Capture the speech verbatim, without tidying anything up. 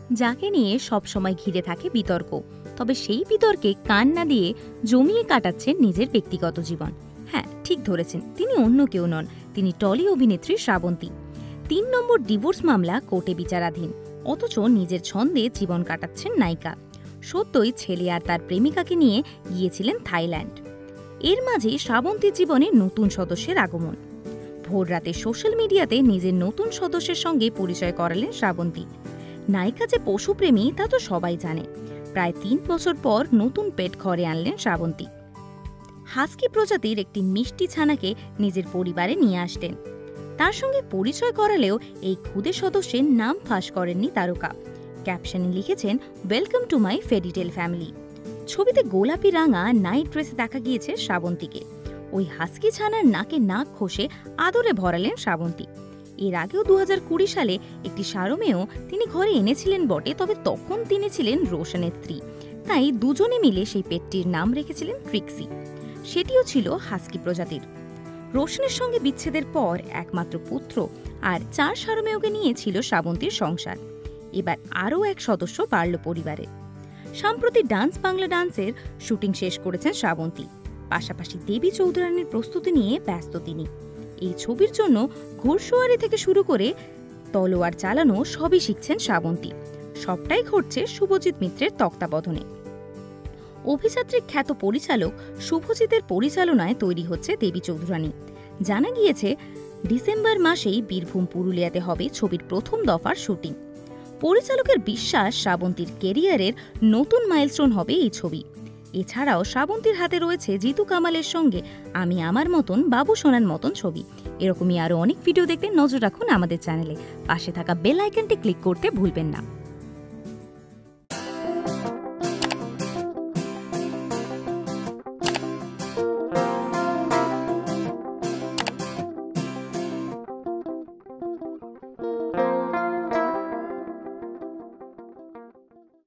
যাকে নিয়ে সবসময় ঘিরে থাকে বিতর্ক, তবে সেই বিতর্কে কান না দিয়ে জমিয়ে কাটাচ্ছেন নিজের ব্যক্তিগত জীবন। হ্যাঁ, ঠিক ধরেছেন, তিনি অন্য কেউ নন, তিনি টলি অভিনেত্রী শ্রাবন্তী। তিন নম্বর ডিভোর্স মামলা কোর্টে বিচারাধীন, অথচ নিজের ছন্দে জীবন কাটাচ্ছেন নায়িকা। সত্যই ছেলে আর তার প্রেমিকাকে নিয়ে গিয়েছিলেন থাইল্যান্ড। এর মাঝে শ্রাবন্তীর জীবনে নতুন সদস্যের আগমন। ভোর রাতে সোশ্যাল মিডিয়াতে নিজের নতুন সদস্যের সঙ্গে পরিচয় করালেন শ্রাবন্তী। নায়িকা যে পশুপ্রেমী তা তো সবাই জানে। প্রায় তিন বছর পর নতুন পেট ঘরে আনলেন শ্রাবন্তী। হাস্কি প্রজাতির একটি মিষ্টি ছানাকে নিজের পরিবারে নিয়ে আসতেন। তার সঙ্গে পরিচয় করালেও এই ক্ষুদে সদস্যের নাম ফাঁস করেননি তারকা। ক্যাপশনে লিখেছেন, welcome to my fairytale family. ছবিতে গোলাপি রাঙা নাইট ড্রেসে দেখা গিয়েছে শ্রাবন্তীকে। ওই হাস্কি ছানার নাকে নাক ঘষে আদরে ভরালেন শ্রাবন্তী। এর আগেও দু হাজার কুড়ি সালে একটি সারমেয় তিনি ঘরে এনেছিলেন বটে, তবে তখন তিনি ছিলেন রোশনের স্ত্রী, তাই দুজনে মিলে সেই পেটটির নাম রেখেছিলেন ট্রিক্সি। সেটিও ছিল হাস্কি প্রজাতির। রোশনের সঙ্গে বিচ্ছেদের পর একমাত্র পুত্র আর চার সারমেয়কে নিয়ে ছিল শ্রাবন্তীর সংসার। এবার আরও এক সদস্য বাড়ল পরিবারে। সম্প্রতি ডান্স বাংলা ডান্সের শুটিং শেষ করেছেন শ্রাবন্তী। পাশাপাশি দেবী চৌধুরানীর প্রস্তুতি নিয়ে ব্যস্ত তিনি। এই ছবির জন্য ঘোড়সওয়ারি থেকে শুরু করে তলোয়ার চালানো সবই শিখছেন শ্রাবন্তী। সবটাই ঘটছে শুভজিৎ মিত্রের তত্ত্বাবধানে। অভিযাত্রী খ্যাত পরিচালক শুভজিতের পরিচালনায় তৈরি হচ্ছে দেবী চৌধুরানী। জানা গিয়েছে ডিসেম্বর মাসেই বীরভূম পুরুলিয়াতে হবে ছবির প্রথম দফার শুটিং। পরিচালকের বিশ্বাস শ্রাবন্তীর কেরিয়ারের নতুন মাইলস্টোন হবে এই ছবি। এছাড়াও শ্রাবন্তীর হাতে রয়েছে জিতু কামালের সঙ্গে আমি আমার মতন বাবু সোনার মতন ছবি। এরকমই আরও অনেক ভিডিও দেখতে নজর রাখুন আমাদের চ্যানেলে। পাশে থাকা বেল আইকনটি ক্লিক করতে ভুলবেন না।